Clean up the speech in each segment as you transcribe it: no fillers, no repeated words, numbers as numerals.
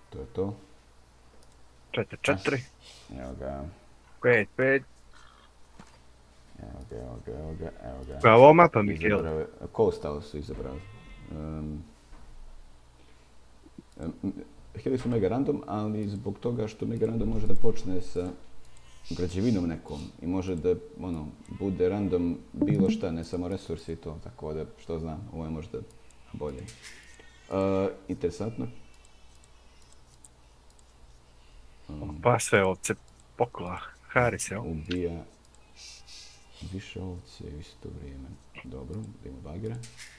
To je to. 4-4. Evo ga. 5-5. Evo ga. Koja je ovo mapa, Mikel? Izabrao je, Coastal su izabrali. Htjeli su mega random, ali zbog toga što mega random može da počne sa građevinom nekom i može da bude random bilo šta, ne samo resursi i to, tako da što znam, ovo je možda bolje. Interesantno. Pa sve ovce pokla. Haris, jel? Ubija više ovce u isto vrijeme. Dobro, idemo bagire.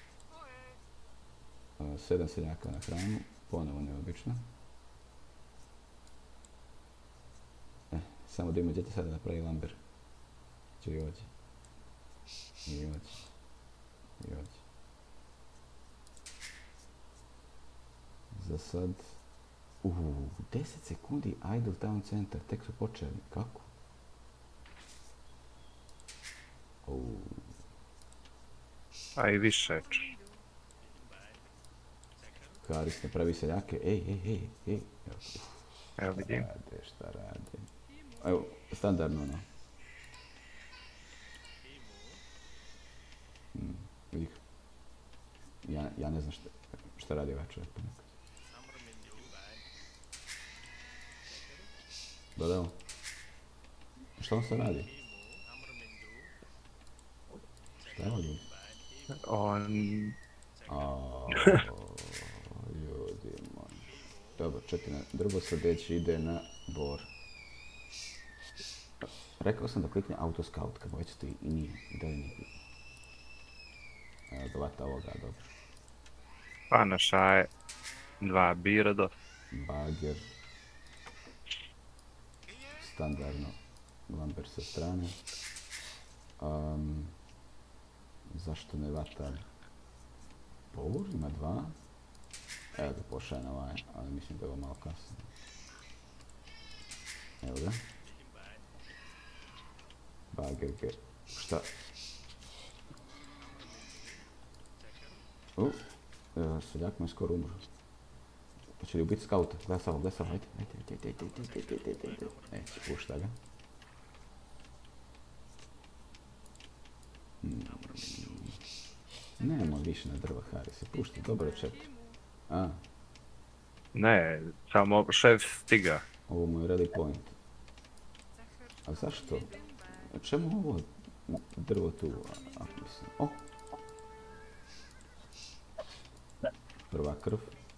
7 seljaka na hranu, ponovo neobično. Samo da ima djete sada napravi lamber. Će i ođe. I ođe. Za sad... 10 sekundi Idle Town Center, tek su počeli. Kako? A i više. Haris napravi seljake. Ej. Evo vidim. Šta rade? Evo, standardno ono. Vidi. Ja ne znam šta radi ovaj čovjek ponekad. Dodao. Šta on sad radi? Šta je ovdje? Ljudi moji. Dobro, čekaj, drvo srdeći ide na bor. Rekao sam da klikne autoscout, kad već to i nije. I dalje nije klikne. Evo ga, vata ovoga, dobro. Pa našaje 2 birado. Bager. Standardno. Lamber sa strane. Zašto ne vata bor? Ima 2. Evo ga, pošaje na ovaj, ali mislim da je ovo malo kasno. Evo ga. Bager. Šta? Seljak mu je skoro umro. Hoće li ubiti skauta? Gledaj samo, ajde. Neće, pušta ga. Nemo više na drva, Haris, pušta, dobro je 4. Ne, samo šef stiga. Ovo mu je ready point. A zašto? Čemu ovo drvo tu? Prva krv.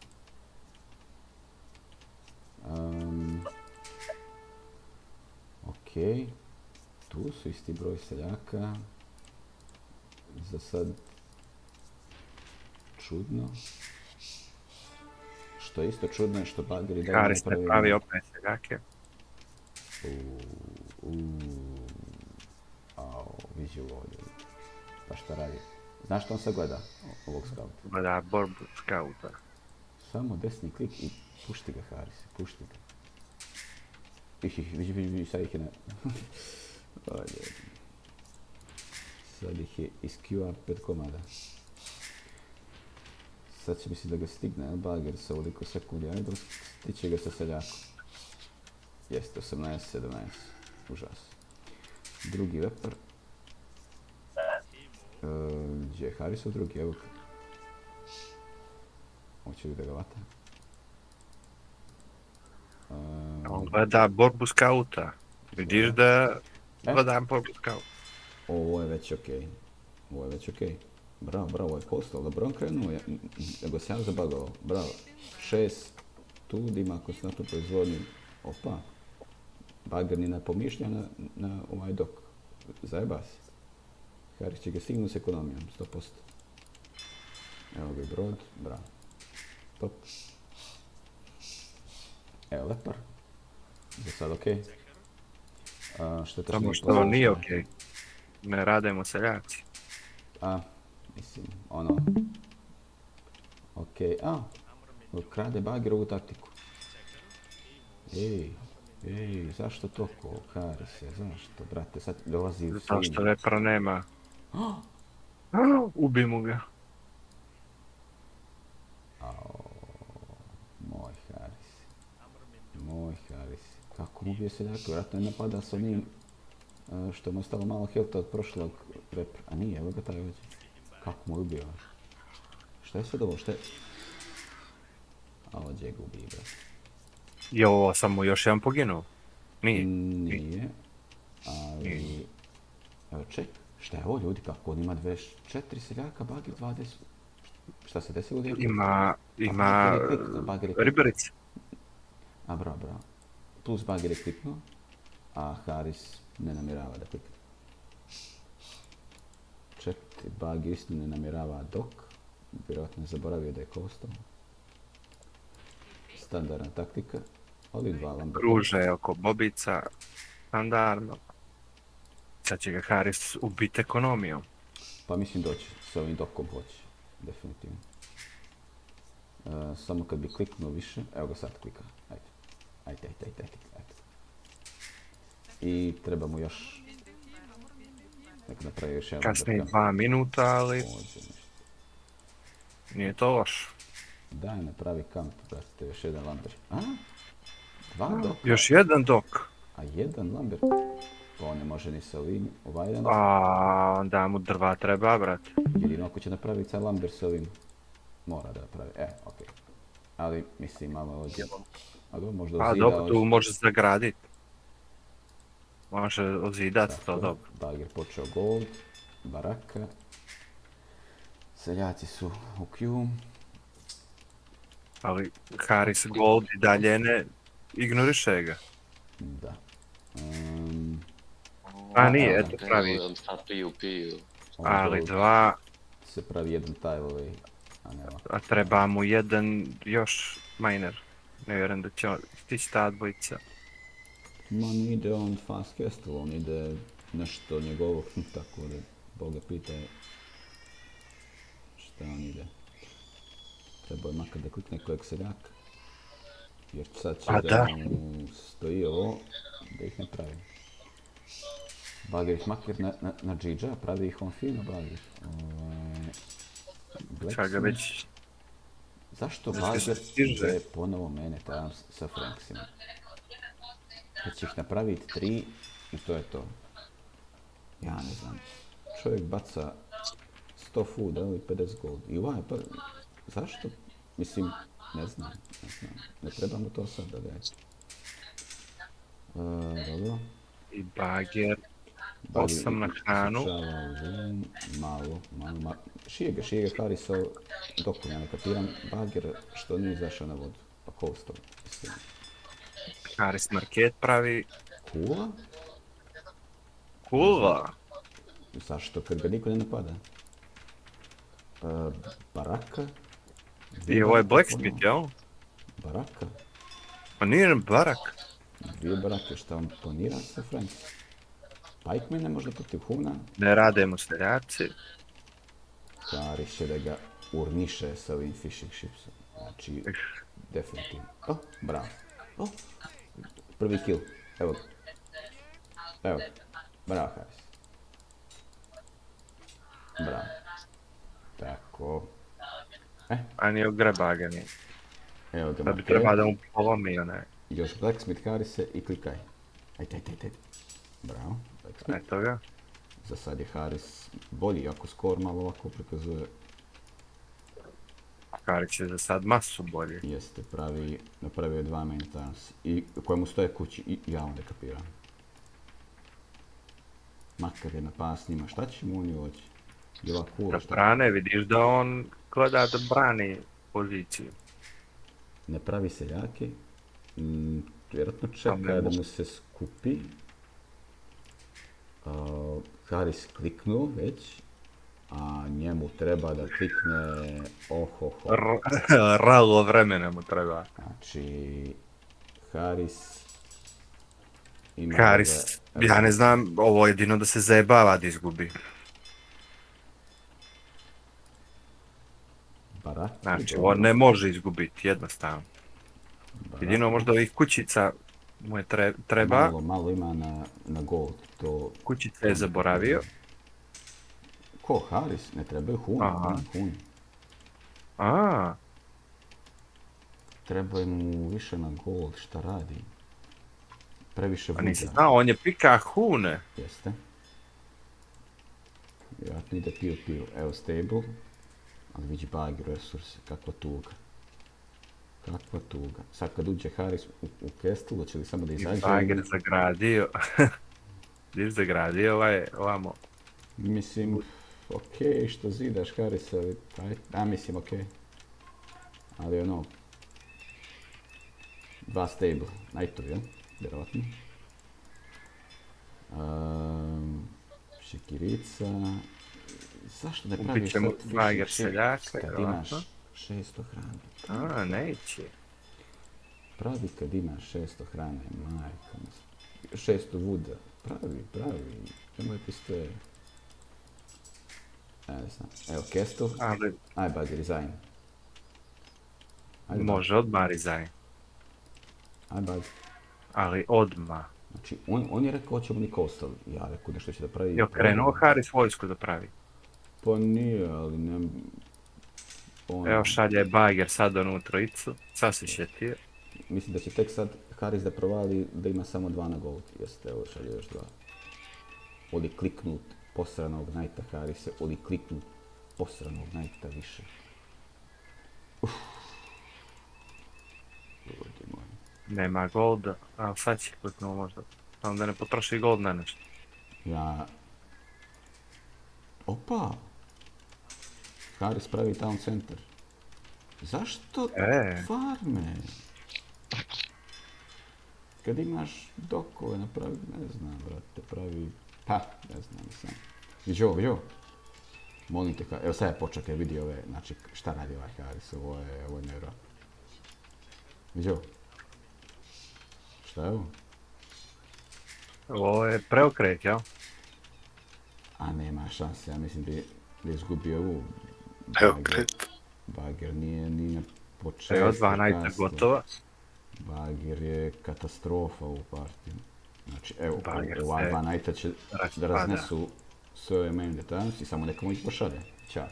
Ok. Tu su isti broj seljaka. Za sad čudno. Što je isto čudno je što bageri dalje Haris ne pravi opet seljake. Viđi ovo ovdje. Pa šta radi? Znaš što on sad gleda ovog skauta? Gleda borbu skauta. Samo desni klik i pušti ga, Haris, pušti ga. Viđi, sad ih je sad ih je isQ-a 5 komada. Sad će misli da ga stigne, jel, bager sa ovoliko sekundi, ajde, stiće ga sa seljakom. Jeste, 18-17, užas. Drugi vepar. Gdje je Harisov drugi, evo ga. Hoće li da ga vata? On gleda borbu skauta. Vidiš da gledam borbu skauta. Ovo je već okej. Bravo, ovo je postao. Dobro on krenuo, nego se ja zabagao. Bravo. 6 tu, dima ako se na to proizvodnju. Opa. Bager ni ne pomišlja na ovaj dok. Zajeba se. Haris će ga stignu s ekonomijom, 100%. Evo ga i brod, bravo. Top. Evo lepar. Za sad okej. Samo što nije okej. Ne radimo seljaci. Mislim, okej, krade bager ovu taktiku. Ej, zašto toko, Harise, zašto, brate, sad dolazi... Zato što vepra nema. Ubi mu ga. Moj Haris. Kako mu ubije seljaka? Vjerojatno je napada s onim što mu je ostalo malo healtha od prošlog repra. A nije, evo ga taj ovdje. Kako mu je ubio? Šta je sad ovo? Šta je? A ovdje ga ubije, brat. Je ovo samo još jedan poginuo? Nije. Nije. Ali... Evo ček. Šta je ovo ljudi? Kako on ima 24 seljaka, Bagir 20. Šta se desilo gdje? Ima ribarice. A bravo. Plus Bagir je kliknuo, a Haris ne namjerava da klikne. Čekaj, Bagir isto ne namjerava dok. Vjerojatno je zaboravio da je kostao. Standardna taktika, ali 2 Lambert. Kruže oko bobica, standardno. Sad će ga Haris ubiti ekonomijom. Pa mislim doći, s ovim dokom hoće, definitivno. Samo kad bi kliknuo više, evo ga sad klika, ajde. I treba mu još, nek napravi još jedan Lambert. Kasnije 2 minuta, ali nije to loš. Daj, napravi kamp, brate, još jedan Lambert. A? 2 doka? Još jedan dok. A 1 Lambert? Pa on ne može ni sa ovim, ovaj jedan. A onda mu drva treba, brate. Jedino ako će napraviti sad Lambert s ovim, mora da napravi, okej. Ali, mislim, malo ovdje. A dobro, možda pa dobro, tu može zagradit. Može ozidat to dobro. Bagir počeo gold, baraka. Seljaci su u Q. Ali Haris gold i dalje ne ignoriše ga. Da. A nije, eto pravi. Ali 2. Se pravi jedan tile, a treba mu jedan još miner. Ne vjerujem da će stići ta dvojica. Ma ne ide on fast castle, on ide nešto njegovo, tako da Boga pita šta on ide. Trebao je makar da klikne kojeg seljaka. Jer sad će da mu stoji ovo, da ih ne pravi. Bagir ih makar na Džidža, pravi ih on fino, Bagir. Čega već... Zašto Bagir ide ponovo mene tamo sa Franksima? Da će ih napraviti 3 i to je to. Ja ne znam. Čovjek baca 100 food, ali 50 gold. I ovaj, pa zašto? Mislim, ne znam. Ne trebamo to sad da gledati. Dobro. I Bagir. 8 na hranu. Malo. Šije ga Harisa dok ja ne kapiram. Bagir što nije izašao na vodu. Pa coastal, mislim. Haris market pravi. Kula? Kula? Zašto? Kad ga niko ne napada. Baraka? I ovo je Blacksmith, jel? Baraka? Pa nije barak. 2 barake, šta on planira sa Franks? Pikeman ne možda protiv Huna? Ne rade mu seljaci. Haris će da ga urniše sa ovim fishing shipsom. Znači, definitivno. Oh, bravo. Oh, prvi kill. Evo ga. Bravo, Haris. Bravo. Tako. A nije ogrebagani. Evo ga. Da bi trebao da mu polomi onaj. Još Blacksmith Harise i klikaj. Ajde. Bravo. Blacksmith. Eto ga. Za sad je Haris bolji, ako skor malo ovako prikazuje. Haris je za sad masu bolji. Jeste, napravio je 2 main turns. I kojemu stoje kući, i ja onda kapiram. Makar je na pas njima, šta će mu oni oći? Da brane, vidiš da on gleda da brani poziciju. Ne pravi seljake. Vjerojatno čeka da mu se skupi. Haris kliknuo već, a njemu treba da klikne Ralo vremena mu treba. Znači, Haris... Ja ne znam, ovo je jedino da se zajebava da izgubi. Znači, on ne može izgubiti, jednostavno. Jedino možda ovih kućica mu je treba. Malo ima na gold. Kućica je zaboravio. Ko, Haris? Ne trebaju Hun. Treba mu više na gold, šta radi? Previše Pa vuda. nisi znao, on je pika hune. Jeste. Vjerojatno ide pio. Evo stable. Ali vidi Bagir resurse. Kakva tuga. Kakva tuga. Sad kad uđe Haris u Castle, hoće li samo da izađe? Bagir zagradio. Viš zagradio ovamo. Mislim, okej, što zidaš Harisa, ali, mislim, okej. Ali ono, dva stable, Knightovi, jel? Vjerovatno. Šikirica, zašto ne praviš sad više Bagir seljaka, kad imaš 600 hrane? A, neće. Pravi kad imaš 600 hrane, majka mi. 600 vuda, pravi, nemoj pistoje. Ne znam, evo Castle, aj Bagir, resign. Može odmah resign. Aj Bagir. Ali odmah. Znači, on je rekao hoćemo ni Coastal, ja rekao nešto će da pravi. Je okrenuo Haris vojsku da pravi. Pa nije, ali ne... Evo šalje Bagir sad onu trojicu, sad se šetio. Mislim da će tek sad Haris da provali da ima samo 2 na gold. Jeste, evo šalje još 2. Oli kliknut posranog Knighta Harise, oli kliknut posranog Knighta više. Ljudi moji. Nema golda, ali sad će kliknuo možda. Samo da ne potroši gold na nešto. Ja... Opa! Haris pravi town center. Zašto farme? Kad imaš dokove napravi, ne znam, brate, pravi... Pa, ne znam, sam. Vidi ovo. Molim te, evo sad je počekaj, vidi ove, znači, šta radi ovaj Haris, ovo je nevjerojatno. Vidi ovo. Šta je ovo? Ovo je preokret, jel? A nema šanse, ja mislim da je izgubio ovu. Preokret. Bagir nije ni na početku. Evo 2 Knighta gotova. Bagir je katastrofa u partiju. Znači, evo, ova 2 Knighta će da raznesu sve ove main details i samo nekomu ih pošalje. Ćao.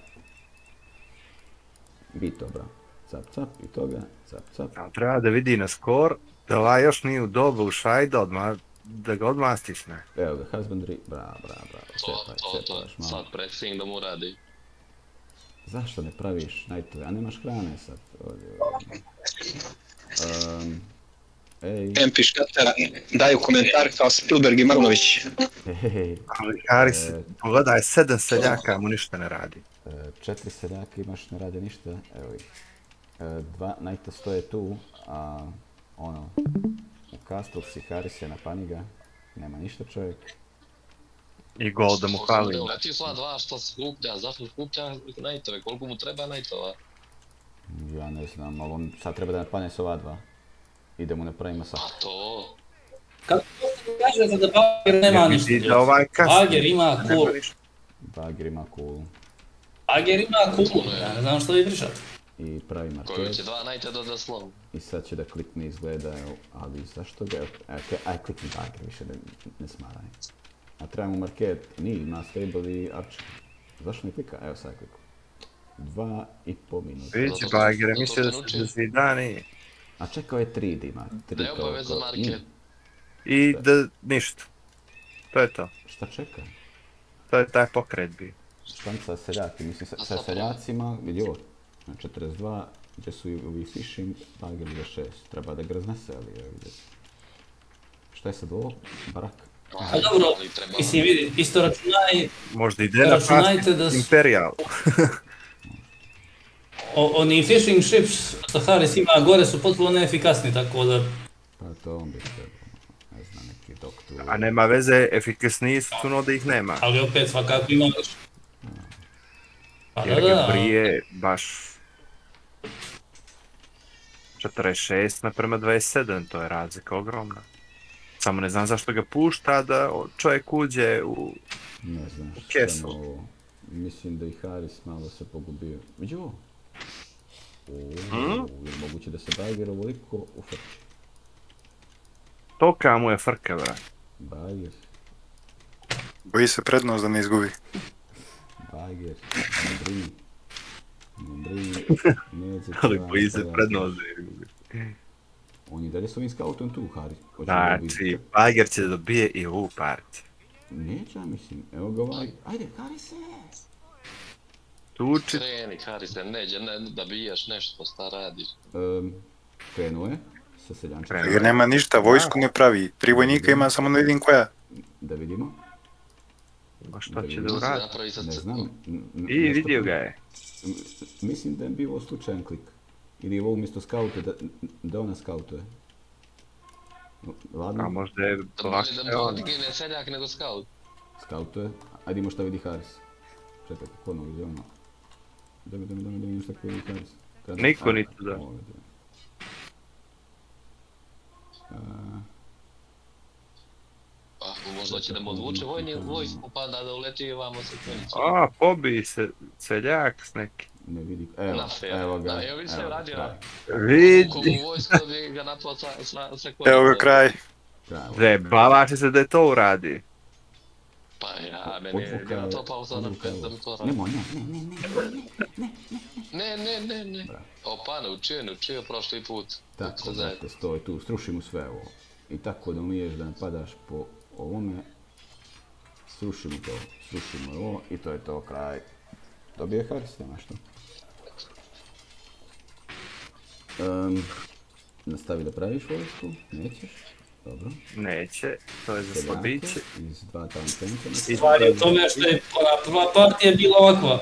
Bi to, bra. Cap, i toga, cap. Treba da vidi na skor, da ovaj još nije u dobu u šajda odmah, da ga odmah stisne. Evo ga, husbandry, bravo. To, sad pressing da mu radi. Zašto ne praviš Knightove, a nemaš hrane sad? MP Škatera daju komentar kao Spielberg i Marnović. Ali Haris, pogledaj, 7 seljaka mu ništa ne radi. 4 seljaka imaš, ne rade ništa, evo ih. 2 Knighta stoje tu, a ono, u Castle si Haris je na paniga, nema ništa čovjek. I gol da mu hvali. Leti sva 2 što skuplja, zašto skuplja Knightove, koliko mu treba Knightova? Ja ne znam, ali on sad treba da napane s ova 2. Idemo napravimo sad. A to... Kako kažete da Bagir nema ništa? Bagir ima cool. Bagir ima cool. Bagir ima cool, ja ne znam što vi pričate. I pravi market. Koji će 2 Knighta da slovu. I sad će da klikne izgleda, ali zašto ga... Aj klikni Bagir, više ne smaraj. A trebamo market, ima stable i archer. Zašto ne klika? Evo sad kliku. 2,5 minuta. Vidići Bagire, mislio da ste zidani. A čekao je 3 dima. Da je obaveza market. I da ništa. To je to. Šta čeka? To je taj pokret bio. Štanca seljaki, mislim sa seljacima, vidi ovo. Na 42, gdje su i ovi fishing, Bagir ide 6. Treba da ga raznese, ali evo vidjeti. Šta je sad ovo? Barak. A dobro, mislim vidi, isto računaj... Možda ide na pasti Imperial. Oni fishing ships što Haris ima gore su potpuno neefikasni, tako da... Pa to on bi trebao, ne znam, neki doktor... A nema veze, efikasniji su no da ih nema. Ali opet svakako ima još. Jer ga prije baš... 46 naprema 27, to je razlika ogromna. Samo ne znam zašto ga pušta da čovjek uđe u Castle. Mislim da i Haris malo se pogubio. Vidi ovo. Je moguće da se Bagir ovoliko ufrči. Tolika mu je frka, vrat. Bagir. Boji se prednost da ne izgubi. Bagir, ne brini. Ne brini, neće Ali boji se prednost da ne izgubi. On je dalje s ovim scoutom tu, Hari. Znači, Bager će dobije i ovu partiju. Neće, ja mislim. Evo ga ovaj. Ajde, Harise! Tuči. Kreni, Harise, neđe, da bijaš nešto, šta radiš? Krenuo je sa seljančom. Jer nema ništa, vojsku ne pravi. 3 vojnika ima, samo ne vidim koja. Da vidimo. Ma šta će da uradi? Ne znam. I vidio ga je. Mislim da je bio slučajan klik. Ili je ovo umjesto skaute, da ona skautuje. Ladno. A možda je lakše Da bolje da gine seljak nego skaut. Skautuje. Ajde ima šta vidi Haris. Čekaj, kako ono vidi ono. Daj šta kako vidi Haris. Niko ni tu da. Pa, možda će da mu odvuče vojsku, pa da uleti ovamo se konicu. A, pobiji se seljak s neki. Ne vidi, evo ga. Evo vidi se radio. Vidi. Komu vojsku da bi ga napao sa konicu. Evo ga kraj. Zebavaš se da je to uradi. Pa ja, meni je to pauza da mi to radi. Nemoj, Ne. Opa, naučio prošli put. Tako, znate, stoj tu, sruši mu sve ovo. I tako da umiješ da napadaš po ovome. Sruši mu ovo i to je to, kraj. Dobije Haris, nema što. Nastavi da praviš vojsku, nećeš? Dobro. Neće, to je za slabiće. Iz 2 talententa. Stvar je u tome što je prva partija bila ovakva.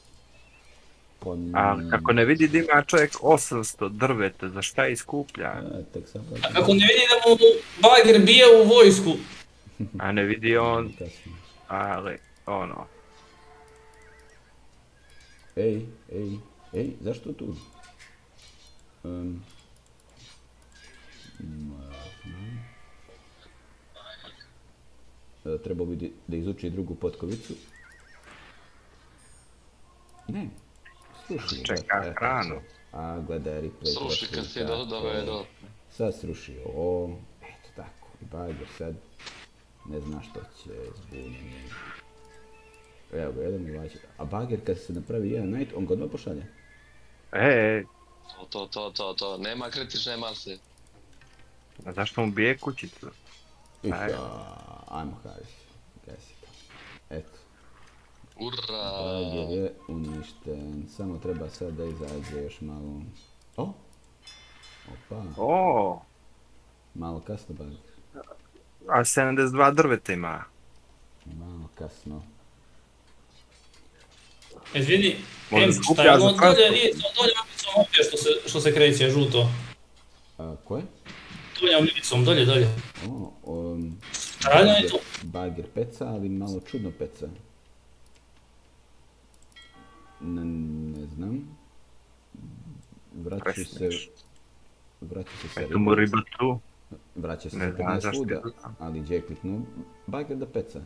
A kako ne vidi da ima čovjek 800 drveta, za šta iskuplja? A kako ne vidi da mu Bager bije u vojsku? A ne vidi on, ali ono. Ej, zašto tu? Trebao bi da izuči drugu potkovicu. Ne. Sruši. Čeka hranu. A gledaj replay. Sruši kad si doveo do... Sad srušio ovo. Eto tako. I Bager sad ne zna što će zbunjeni. Evo ga, jedan mi vađe. A Bager kad se napravi jedan night, on ga odmah pošalje. To. Nema kritične mase. A zašto mu bije kućicu? Ajmo Haris. Gasi to. Eto. Ura! Bager je uništen. Samo treba sad da izađe još malo. Opa. Malo kasno Bager. A 72 drveta ima. Malo kasno. Izvini, šta je ono dolje mapicom opće što se kreće žuto? Koje? Donjom mapicom, dolje. Radno je to? Bager peca, ali malo čudno peca. Ne znam. Vraća se Eto mu riba tu. Vraća se sa 15 svuda, ali gdje je kliknuo Bager da peca.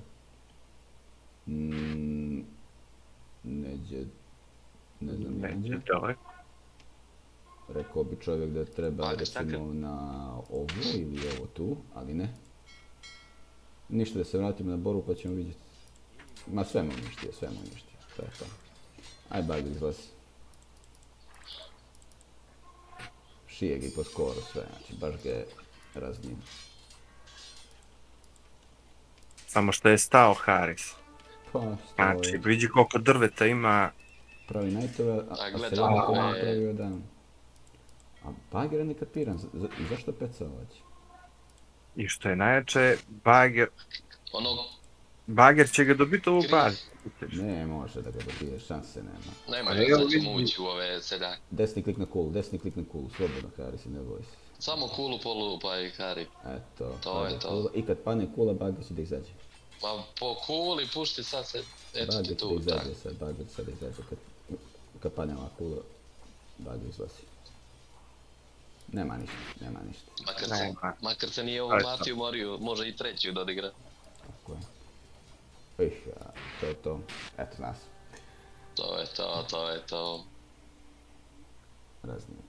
Neđe daleko. Rekao bi čovjek da treba recimo na ovo ili ovo tu, ali ne. Ništa, da se vratimo na boru pa ćemo vidjeti. Ma sve mu uništio. To je to. Aj Bager izlazi. Šije ga i po skoru sve, znači baš ga je raznio. Samo što je stao Haris. Znači, vidi koliko drveta ima. Pravi najtove, a seljak ovo napravio dan. A Bager je nekapiran, zašto peca ovać? I što je najjače, Bager će ga dobiti ovu par. Ne može da ga dobije, šanse nema. Nema, da ćemo ući u ove seljake. Desni klik na kulu, slobodno Haris i ne boj se. Samo kulu pa i Hari. Eto, to je to. I kad pane kula, Bager će da izađe. Ma po kuli pušti sad se, eto ti tu. Bager sad izađe, kad pane ova kula, Bager izlazi. Nema ništa. Makar se nije ovu partiju morio, može i treću da odigra. Tako je. To je to. Eto nas. To je to. Raznijeg.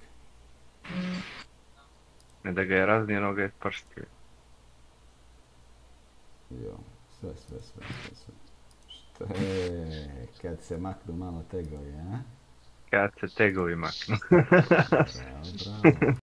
Ne da ga je raznije, no ga je prštio. Jo, sve. Što je, kad se maknu malo tegovi, a? Kad se tegovi maknu. Bravo.